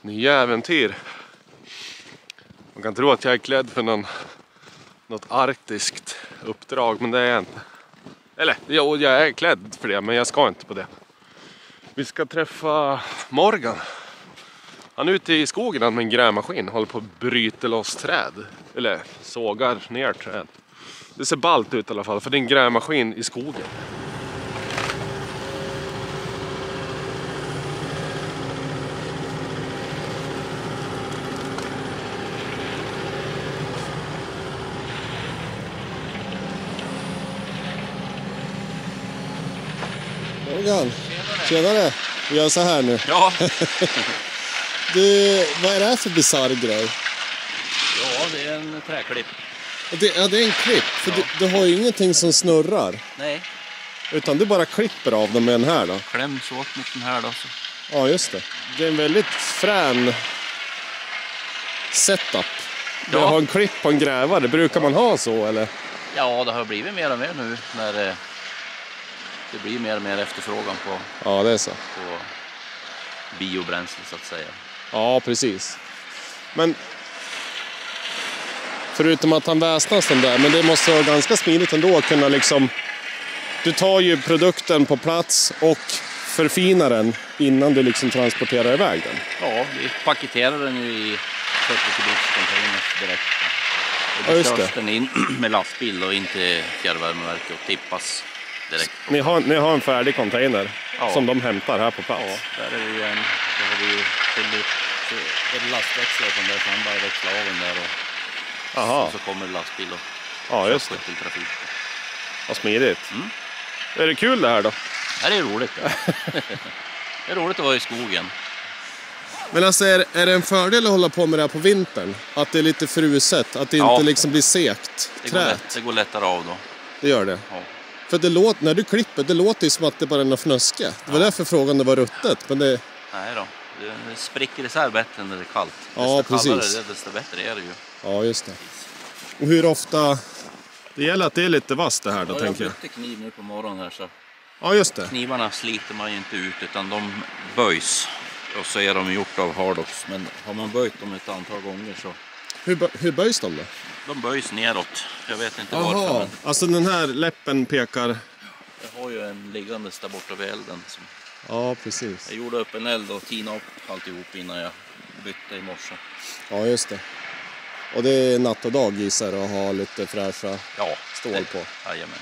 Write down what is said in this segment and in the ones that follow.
nya äventyr. Man kan tro att jag är klädd för något arktiskt uppdrag, men det är jag inte. Eller, jag är klädd för det, men jag ska inte på det. Vi ska träffa Morgan. Han är ute i skogen med en grävmaskin, håller på att bryta loss träd. Eller sågar ner träd. Det ser ballt ut i alla fall, för det är en grävmaskin i skogen. Morgan, tjenare. Vi gör så här nu. Ja. Du, vad är det här för bizarr grej? Ja, det är en träklipp. Det är en klipp, för Ja. du har ju ingenting som snurrar. Nej, Utan du bara klipper av dem med den här då. kläms åt mot den här då. Så. Ja, just det. Det är en väldigt frän setup. Du Ja. har en klipp på en grävare. Brukar man ha så, eller? Ja, det har blivit mer och mer nu när det blir mer och mer efterfrågan på Ja, det är så. biobränsle så att säga. Ja, precis. Men förutom att han väsnas den där, men det måste vara ganska smidigt ändå att kunna liksom... Du tar ju produkten på plats och förfinar den innan du liksom transporterar iväg den. Ja, vi paketerar den ju i 40 kubik containers direkt. Och Ja, då just körs det. den in med lastbil och in till fjärrvärmeverket och tippas direkt. Ni har en färdig container Ja. som de hämtar här på plats. Ja, där är det ju en, så har vi ju fyllt upp så är det lastväxlar som där, så han bara växlar av den där Aha. och så kommer lastbil och Ja, just det. körs till trafik. Vad smidigt. Mm. Är det kul det här då? Det här är roligt. Ja. Det är roligt att vara i skogen. Men alltså är det en fördel att hålla på med det här på vintern? Att det är lite fruset, att det Ja. inte liksom blir sekt, Det går lättare av då. Det gör det. Ja. För det låter, när du klipper, det låter ju som att det bara är något fnöske. Det var därför frågan det var ruttet, men det... Nej då, det spricker isär bättre när det är kallt. Ja, Desto kallare precis. det är, desto bättre är det ju. Ja, just det. Och hur ofta... Det gäller att det är lite vasst det här då, Jag tänker jag. bytte kniv nu på morgonen här så Ja, just det. knivarna sliter man ju inte ut utan de böjs. Och så är de gjort av hardox, men har man böjt dem ett antal gånger så Hur böjs de då? de böjs neråt. Jag vet inte varför, Jaha, men alltså den här läppen pekar... jag har ju en liggandes där borta vid elden. Som Ja, precis. jag gjorde upp en eld och tinade upp alltihop innan jag bytte i morse. Ja, just det. Och det är natt och dag gissar och ha lite fräscha Ja, stål på. Jajamän.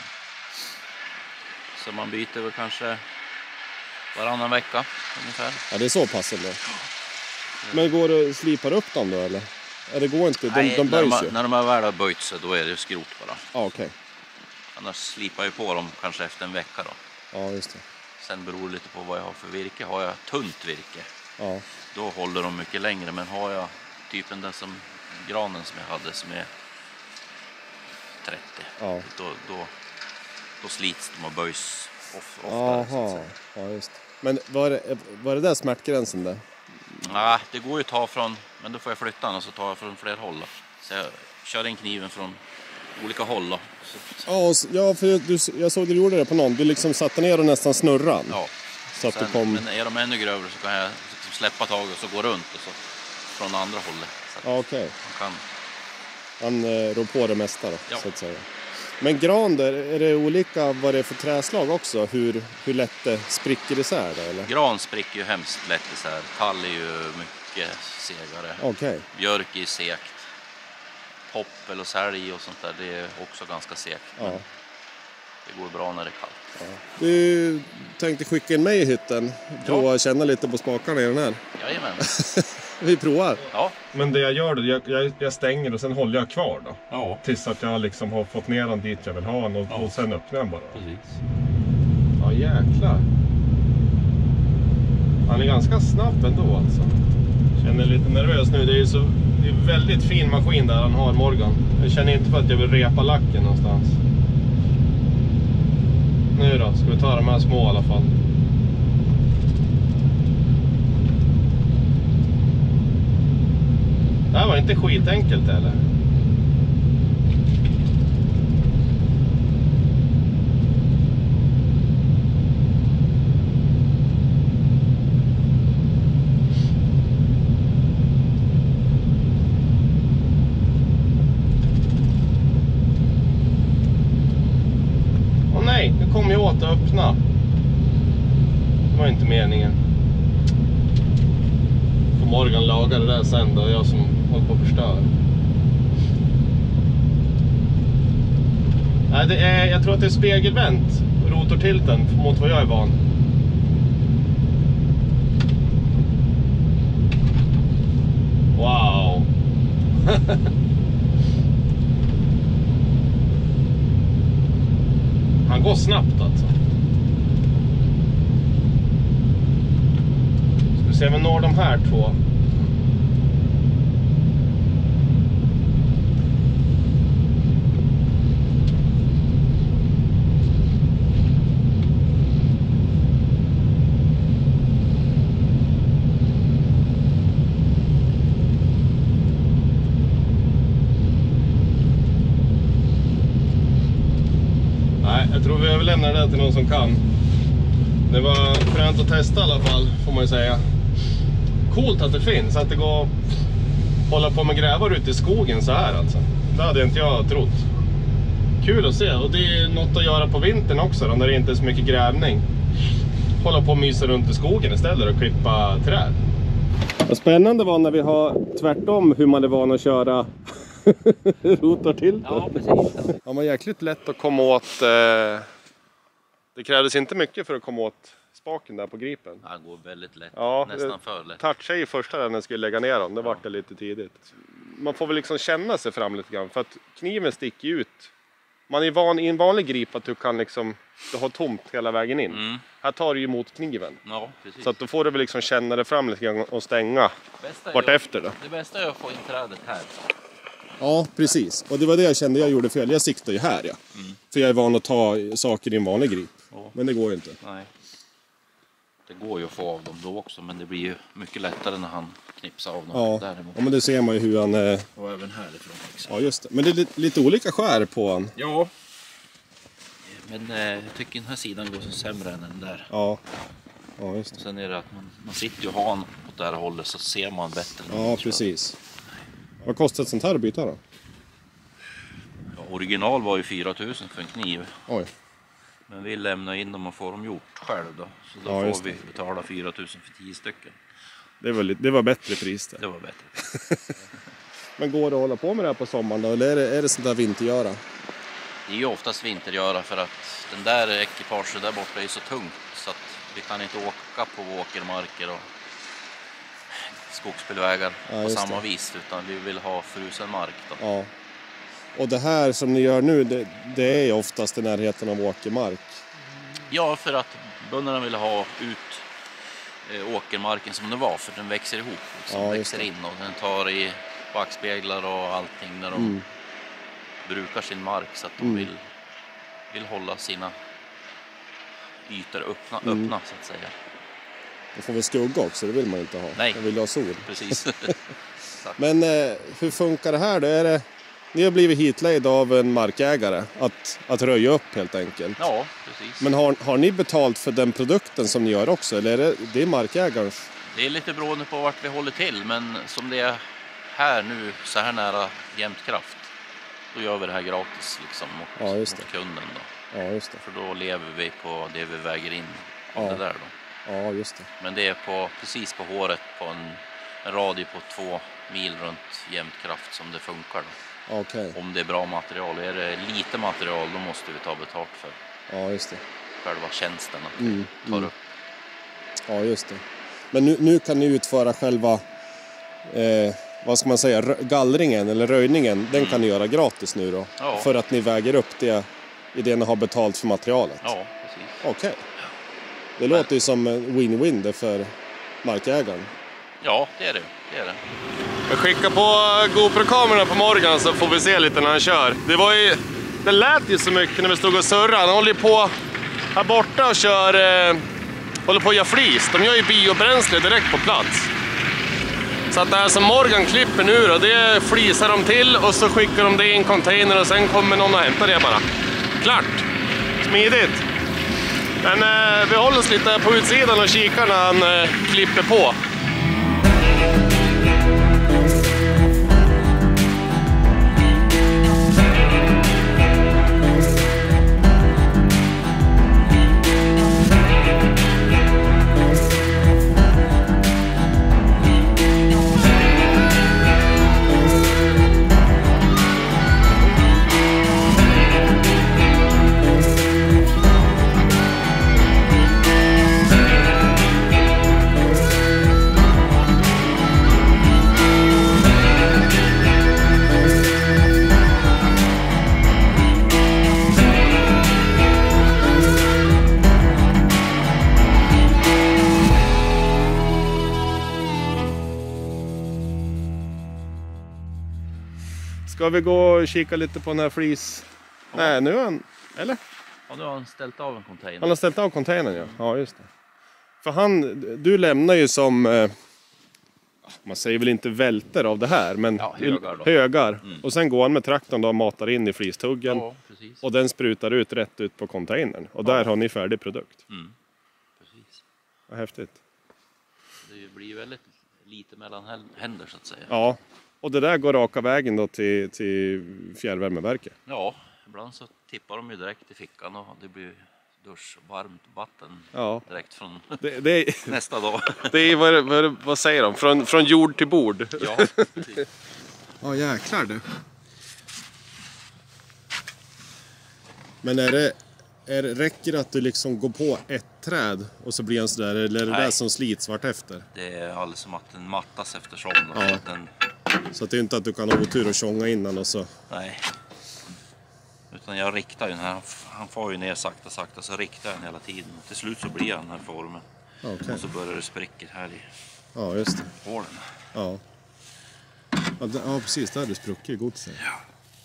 Så man byter väl kanske varannan vecka ungefär. Ja, det är så pass ändå. Men går det att slipa upp dem då eller? Det går inte, de böjs ju. När de väl har böjt sig då är det skrot bara. Ja, okej. Annars slipar jag på dem kanske efter en vecka då. Ja, just det. Sen beror det lite på vad jag har för virke. Har jag tunt virke, Ja. då håller de mycket längre. Men har jag typen den som granen som jag hade som är 30, Ja. då slits de och böjs oftare. så att Jaha, säga. ja just det. Men var det där smärtgränsen där? Nej, det går ju att ta från, men då får jag flytta den och så tar jag från fler håll då. Så jag kör in kniven från olika håll då. Ja, för jag såg du gjorde det på någon. Du liksom satte ner och nästan snurran. Ja. Så att Sen, du kom... men är de ännu grövre så kan jag liksom släppa taget och så gå runt och så från andra hållet. Så att Ja, okej. man kan, Han rår på det mesta då, Ja. så att säga. Men gran där, är det olika vad det är för träslag också? Hur lätt det spricker isär då, eller? gran spricker ju hemskt lätt isär. Tall är ju mycket segare. Okej. Björk är segt. Poppel och sälj och sånt där, det är också ganska segt. Ja. Men det går bra när det är kallt. Du tänkte skicka in mig i hytten. Prova att känna lite på spakarna i den här. Jajamän. Vi provar. Ja. Men det jag gör då, jag stänger och sen håller jag kvar då. Ja, Tills att jag liksom har fått ner den dit jag vill ha den och sen öppnar jag bara. precis. Ja, jäklar. Han är ganska snabb ändå alltså. Känner lite nervös nu. Det är väldigt fin maskin där han har, Morgan. Jag känner inte för att jag vill repa lacken någonstans. Nu då, ska vi ta de här små i alla fall. Det här var inte skitenkelt eller? öppna. Det var inte meningen. Får Morgan laga det där sen då, jag som håller på att förstöra. Nej, jag tror att det är spegelvänt. Rotortilten mot vad jag är van. Wow. Han går snabbt alltså. Ska vi se om vi når de här två. Jag tror vi överlämnar det till någon som kan. Det var fränt att testa i alla fall, får man ju säga. Coolt att det finns, att det går att hålla på med grävar ute i skogen så här alltså. Det hade inte jag trott. Kul att se, och det är något att göra på vintern också då, när det inte är så mycket grävning. Hålla på och mysa runt i skogen istället och klippa träd. Vad spännande var när vi har tvärtom hur man är van att köra rotortilten. Ja, precis. Ja, men jäkligt lätt att komma åt. Det krävdes inte mycket för att komma åt spaken där på gripen. Han går väldigt lätt, Ja, nästan för lätt. Touchade i första när den skulle lägga ner dem, det var det lite tidigt. Man får väl liksom känna sig fram lite grann, för att kniven sticker ut. Man är van i en vanlig grip att du kan liksom, du har tomt hela vägen in. Här tar du ju emot kniven. Ja, precis. Så att då får du väl liksom känna det fram lite grann och stänga vart efter då. Det bästa är att få in trädet här. Ja, precis. Och det var det jag kände jag gjorde fel. Jag siktar ju här, ja. För jag är van att ta saker i en vanlig grip. Ja. Men det går ju inte. Nej. Det går ju att få av dem då också, men det blir ju mycket lättare när han knipsar av dem. Ja, Däremot. ja men det ser man ju hur han... Och även härifrån. Liksom. Ja, just det. Men det är lite olika skär på han. Ja. Men jag tycker den här sidan går så sämre än den där. Ja, ja just Och det. sen är det att man sitter ju och har han åt det här hållet, så ser man bättre. Ja, precis. Vad kostar ett sånt här att byta då? Ja, original var ju 4 000 för en kniv. Oj. Men vi lämnar in dem och får dem gjort själv då. Så då Ja, just får vi betala 4 000 för 10 stycken. Det var bättre pris det. Det var bättre. Men går det att hålla på med det här på sommaren då? Eller är det sånt där vintergöra? Det är ju oftast vintergöra, för att den där ekipaget där borta är så tungt så att vi kan inte åka på åkermarker och skogsbilvägar på samma vis, utan vi vill ha frusen mark då. Ja. Och det här som ni gör nu, det är ju oftast i närheten av åkermark. Ja, för att bönderna vill ha ut åkermarken som det var, för den växer ihop, liksom, växer in, och den tar i backspeglar och allting när de brukar sin mark, så att de vill hålla sina ytor öppna så att säga. Då får vi skugga också, det vill man inte ha. Nej. Man vill ha sol. Precis. Men hur funkar det här då? Ni har blivit hitlejda av en markägare att röja upp helt enkelt. Ja, precis. Men har ni betalt för den produkten som ni gör också? Eller är det markägarens? Det är lite beroende på vart vi håller till, men som det är här nu, så här nära Jämtkraft, då gör vi det här gratis liksom mot kunden då. Ja, just det. För då lever vi på det vi väger in av det där då. Ja, just det. Men det är precis på håret på en radie på 2 mil runt Jämtkraft som det funkar då. Okay. Om det är bra material. Är det lite material, då måste vi ta betalt för just det. själva tjänsten att vi tar upp. Ja, just det. Men nu kan ni utföra själva vad ska man säga, gallringen eller röjningen. Den kan ni göra gratis nu då. Ja. För att ni väger upp det i det ni har betalt för materialet. Ja, precis. Okej. Det låter ju som win-win det för markägaren. Ja, det är det. Jag skickar på GoPro-kameran på Morgan så får vi se lite när han kör. Det lät ju så mycket när vi stod och surrade. Han håller på här borta och håller på att göra flis. De gör ju biobränsle direkt på plats. Så att det här som Morgan klipper nu då, det flisar de till och så skickar de det i en container och sen kommer någon och hämtar det bara. Klart! Smidigt! Men vi håller oss lite på utsidan och kikar när han klipper på. Ska vi gå och kika lite på den här flis? Ja. Nej, nu är han... Eller? Ja, nu har han ställt av en container. Han har ställt av containern, ja. Ja, just det. För du lämnar ju som... man säger väl inte välter av det här, men högar. Och sen går han med traktorn då och matar in i flistuggen. Ja, precis. Och den sprutar rätt ut på containern. Och där har ni färdig produkt. Precis. Vad häftigt. Det blir väldigt lite mellan händer så att säga. Ja, och det där går raka vägen då till fjärrvärmeverket. Ja, ibland så tippar de ju direkt i fickan och det blir duschvarmt vatten direkt från nästa dag. Det är vad säger de? Från jord till bord. Ja, precis. Ja, jäklar du. Men räcker det att du liksom går på ett träd och så blir han sådär, eller är det där som slits vart efter? Det är alldeles som att den mattas eftersom. Ja. Så att det är inte att du kan ha otur och tjonga innan och så. Nej. Utan jag riktar ju den här, han får ju ner sakta så riktar jag den hela tiden. Till slut så blir den här formen. Okay. Och så börjar det spricker här i just det. hålen. Ja. Ja, precis, där du spruckar godset. Ja.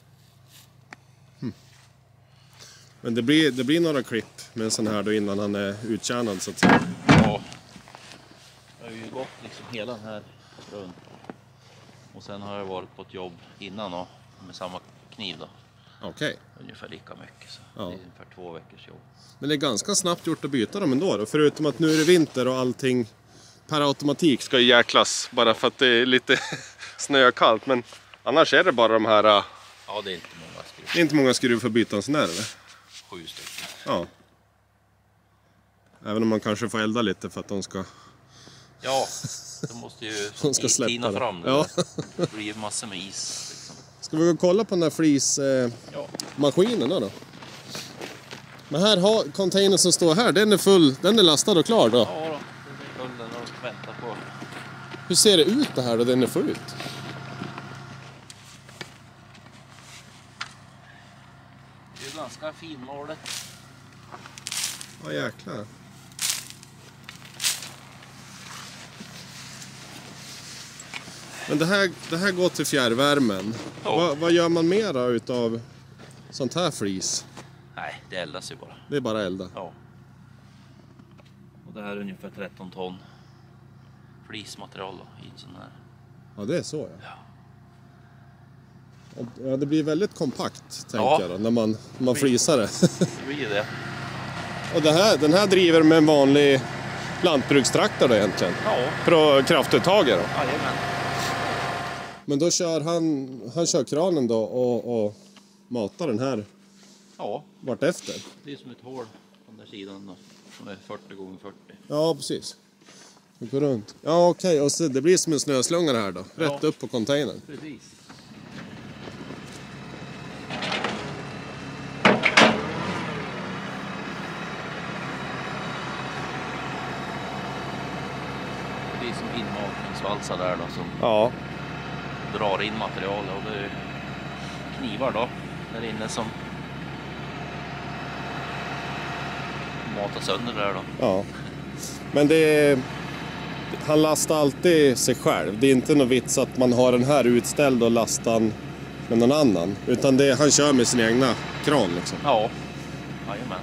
Men det blir några klipp med en sån här då innan han är uttjänad så att säga. Ja. Jag har ju gått liksom hela den här runt. Och sen har jag varit på ett jobb innan då, med samma kniv då. Okej. Ungefär lika mycket så. Ja. Det är ungefär 2 veckors jobb. Men det är ganska snabbt gjort att byta dem ändå då. Förutom att nu är det vinter och allting per automatik ska jäklas. Bara för att det är lite snökallt. Men annars är det bara de här... Ja, det är inte många skruv. Det är inte många skruv för att byta en sån här eller? 7 stycken. Ja. Även om man kanske får elda lite för att de ska... Ja, de måste ju de ska släppa tina det. fram det. Ja. Det blir massor med is liksom. Ska vi gå och kolla på den här flismaskinen då? Men här har containern som står här, den är full, den är lastad och klar då? Ja då, den är full, den och väntar på. Hur ser det ut det här då den är full ut? Det är ganska finmålet. Ja jäklar. Men det här går till fjärrvärmen. Ja. Vad gör man mera utav sånt här flis? Nej, det eldas ju bara. Det är bara elda. Ja. Och det här är ungefär 13 ton flismaterial då, i en sån här. Ja, det är så Ja. Ja, det blir väldigt kompakt tänker jag då, när man flisar det. Det blir det. Och den här driver med en vanlig lantbrukstraktor då egentligen? Ja. För kraftuttaget då? Jajamän. Men då kör han kör kranen då och matar den här vart efter? Det är som ett hål på den där sidan då, som är 40 gånger 40. Ja, precis. Det går runt. Ja, okej. Och så det blir som en snöslunga här då. Rätt upp på containern. Precis. Det är som inmatningsvalsar där då som drar in material och det är knivar då där inne som matar sönder där då. Ja. Men han lastar alltid sig själv. Det är inte något vits att man har den här utställd och lastar med någon annan. Utan han kör med sin egna kran liksom. Ja, jajamän.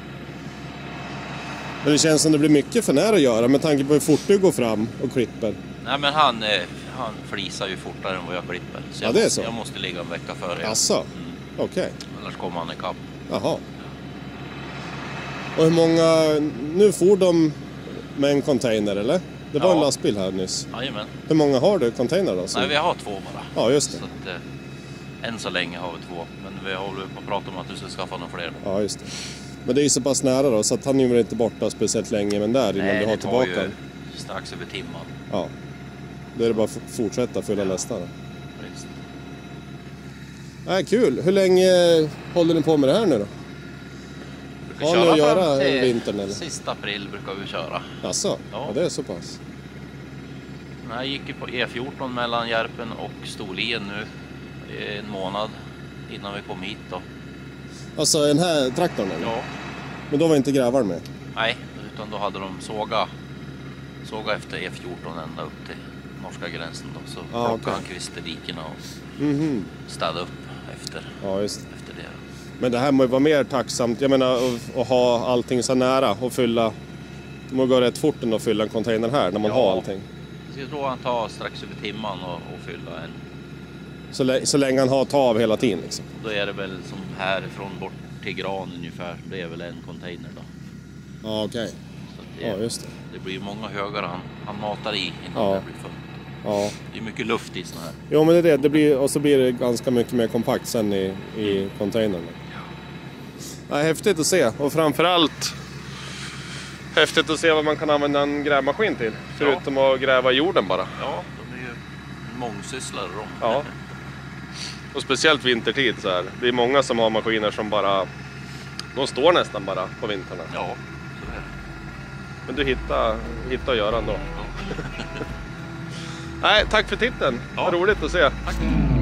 Men det känns som det blir mycket för nära att göra med tanke på hur fort du går fram och klipper. Nej men han flisar ju fortare än vad jag klipper. Så det är så? Jag måste ligga en vecka före. Asså? Okej. Annars kommer han ikapp. Jaha. Och hur många... Nu får de med en container eller? Det var en lastbil här nyss. Jajamän. Hur många har du container då? Nej, vi har 2 bara. Ja, just det. Så att, än så länge har vi 2. Men vi håller på att prata om att du ska skaffa några fler. Ja, just det. Men det är ju så pass nära då, så att han är väl inte borta speciellt länge, men där innan du har tillbaka. Nej, det tar ju strax över timman. Ja. Då är det bara att fortsätta fylla nästa då. Precis. Kul. Hur länge håller ni på med det här nu då? Har ni att göra över vintern eller? Sista april brukar vi köra. Asså? Ja, det är så pass. Jag gick ju på E14 mellan Järpen och Storlien nu i en månad innan vi kom hit då. Alltså den här traktorn eller? Ja. Men då var inte grävaren med? Nej, utan då hade de såga såga efter E14 ända upp till norska gränsen då. Så Ja, plockar okej. han kvisterdikerna och städa upp efter Ja, just det. det. Men det här må ju vara mer tacksamt. Jag menar att ha allting så nära och fylla. Det må gå rätt fort att fylla en container här när man har allting. Jag tror han tar strax över timman och fylla en. Så länge han har av hela tiden liksom. Då är det väl som härifrån bort till Gran ungefär. Det är väl en container då. Ja, okej. Ja, just det. Det blir många högar han matar i innan det blir fullt. Ja. Det är mycket luft i såna här. Jo, men det är det. Blir, och så blir det ganska mycket mer kompakt sen i containern. Ja, häftigt att se. Och framförallt häftigt att se vad man kan använda en grävmaskin till. Förutom att gräva i jorden bara. Ja, de är ju mångsysslare de. Ja. Och speciellt vintertid så här. Det är många som har maskiner som bara... De står nästan bara på vintrarna. Ja, så är det. Men du hittar att göra ändå. Ja. Nej, tack för titeln. Ja. Vad roligt att se. Tack.